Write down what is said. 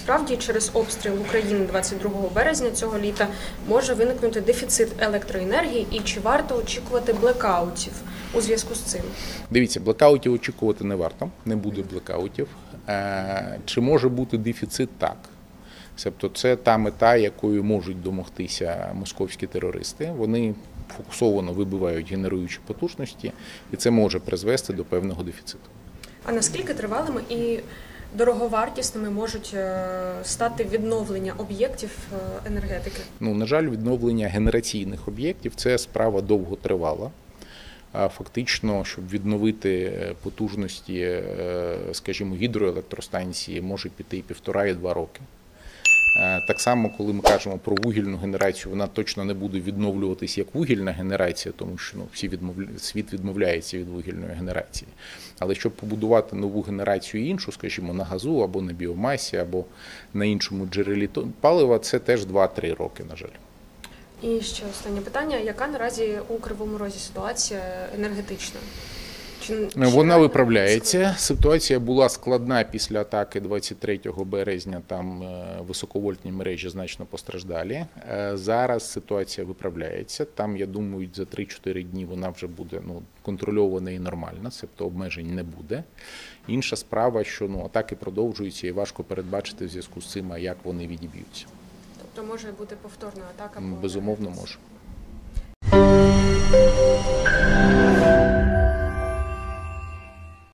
справді через обстріл України 22 березня цього літа може виникнути дефіцит електроенергії і чи варто очікувати блекаутів у зв'язку з цим? Дивіться, блекаутів очікувати не варто, не буде блекаутів. Чи може бути дефіцит? Так. Тобто це та мета, якою можуть домогтися московські терористи. Вони фокусовано вибивають генеруючі потужності, і це може призвести до певного дефіциту. А наскільки тривалими і дороговартісними можуть стати відновлення об'єктів енергетики? На жаль, відновлення генераційних об'єктів – це справа довготривала. Фактично, щоб відновити потужності, скажімо, гідроелектростанції, може піти 1,5 і 2 роки. Так само, коли ми кажемо про вугільну генерацію, вона точно не буде відновлюватись як вугільна генерація, тому що світ відмовляється від вугільної генерації. Але щоб побудувати нову генерацію іншу, скажімо, на газу або на біомасі, або на іншому джерелі палива, це теж 2-3 роки, на жаль. І ще останнє питання. Яка наразі у Кривому Розі ситуація енергетична? Вона виправляється. Ситуація була складна після атаки 23 березня, там високовольтні мережі значно постраждалі. Зараз ситуація виправляється, там, я думаю, за 3-4 дні вона вже буде контрольована і нормальна, тобто обмежень не буде. Інша справа, що атаки продовжуються і важко передбачити в зв'язку з цим, як вони відіб'ються. Тобто може бути повторна атака? Безумовно, може.